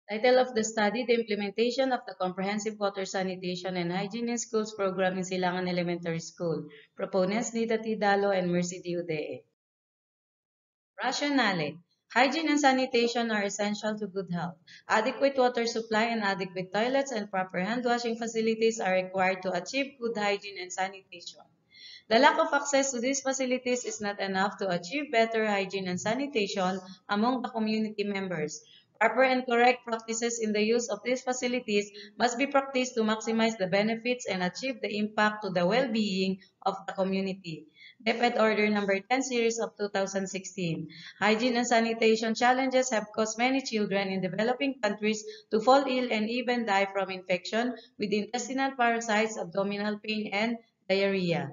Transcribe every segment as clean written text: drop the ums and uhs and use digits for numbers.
Title of the study, The Implementation of the Comprehensive Water Sanitation and Hygiene in Schools Program in Silangan Elementary School. Proponents, Nita T. Dalo and Mercy D. Udee. Rationale. Hygiene and sanitation are essential to good health. Adequate water supply and adequate toilets and proper hand washing facilities are required to achieve good hygiene and sanitation. The lack of access to these facilities is not enough to achieve better hygiene and sanitation among the community members. Proper and correct practices in the use of these facilities must be practiced to maximize the benefits and achieve the impact to the well-being of the community. DepEd Order Number 10 Series of 2016. Hygiene and sanitation challenges have caused many children in developing countries to fall ill and even die from infection with intestinal parasites, abdominal pain, and diarrhea.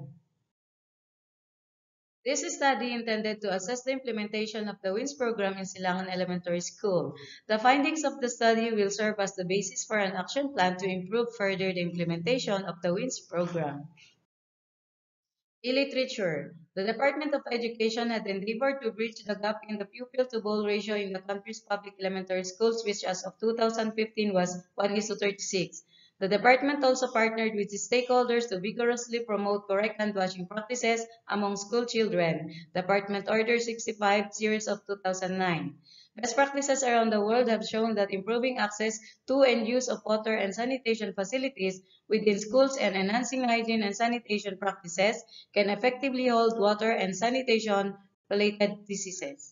This study intended to assess the implementation of the WINS program in Silangan Elementary School. The findings of the study will serve as the basis for an action plan to improve further the implementation of the WINS program. Illiterature. The Department of Education had endeavored to bridge the gap in the pupil-to-goal ratio in the country's public elementary schools, which as of 2015 was 1:36. The department also partnered with the stakeholders to vigorously promote correct hand washing practices among school children. Department Order 65, Series of 2009. Best practices around the world have shown that improving access to and use of water and sanitation facilities within schools and enhancing hygiene and sanitation practices can effectively hold water and sanitation-related diseases.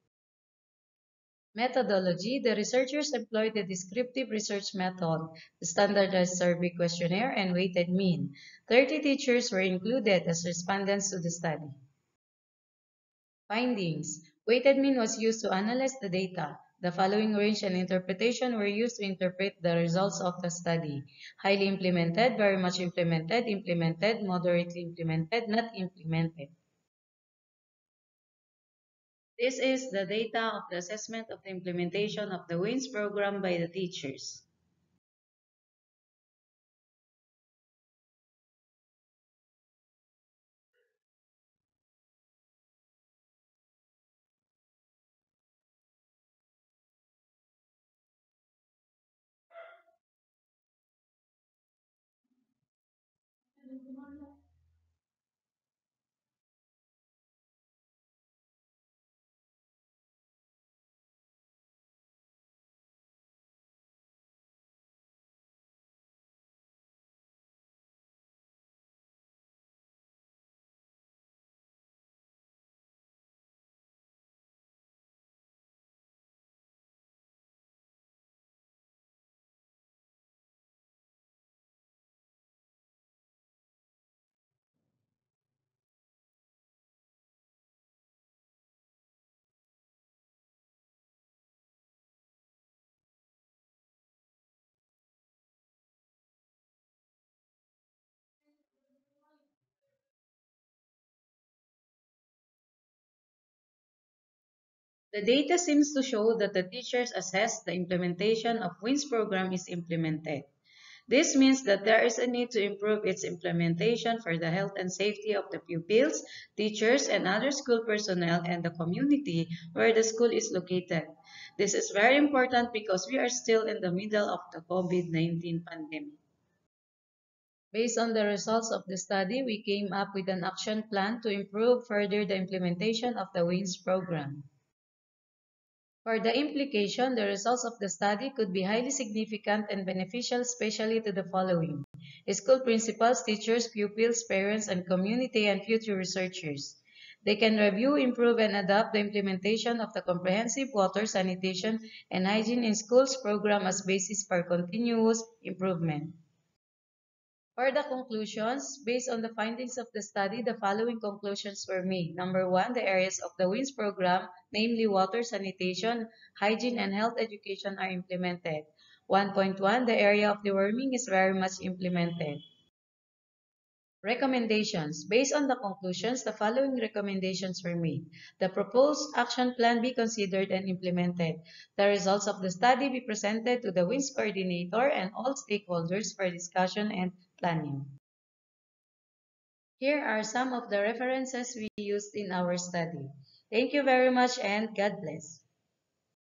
Methodology. The researchers employed the descriptive research method, the standardized survey questionnaire, and weighted mean. 30 teachers were included as respondents to the study. Findings. Weighted mean was used to analyze the data. The following range and interpretation were used to interpret the results of the study. Highly implemented, very much implemented, implemented, moderately implemented, not implemented. This is the data of the assessment of the implementation of the WINS program by the teachers. The data seems to show that the teachers assess the implementation of WINS program is implemented. This means that there is a need to improve its implementation for the health and safety of the pupils, teachers, and other school personnel and the community where the school is located. This is very important because we are still in the middle of the COVID-19 pandemic. Based on the results of the study, we came up with an action plan to improve further the implementation of the WINS program. For the implication, the results of the study could be highly significant and beneficial, especially to the following: school principals, teachers, pupils, parents, and community and future researchers. They can review, improve, and adapt the implementation of the comprehensive water, sanitation, and hygiene in schools program as basis for continuous improvement. For the conclusions, based on the findings of the study, the following conclusions were made. Number one, the areas of the WINS program, namely water, sanitation, hygiene, and health education are implemented. 1.1, the area of deworming is very much implemented. Recommendations. Based on the conclusions, the following recommendations were made. The proposed action plan be considered and implemented. The results of the study be presented to the WINS coordinator and all stakeholders for discussion and planning. Here are some of the references we used in our study. Thank you very much and God bless.